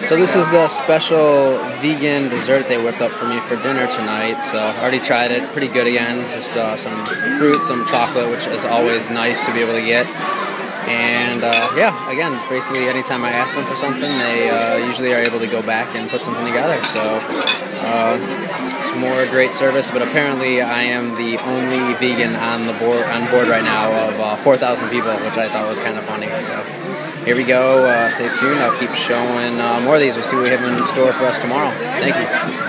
So this is the special vegan dessert they whipped up for me for dinner tonight. So I already tried it, pretty good again. It's just some fruit, some chocolate, which is always nice to be able to get. And yeah, again, basically anytime I ask them for something, they usually are able to go back and put something together. So it's more great service, but apparently I am the only vegan on board right now of 4,000 people, which I thought was kind of funny. So here we go. Stay tuned. I'll keep showing more of these. We'll see what we have in store for us tomorrow. Thank you.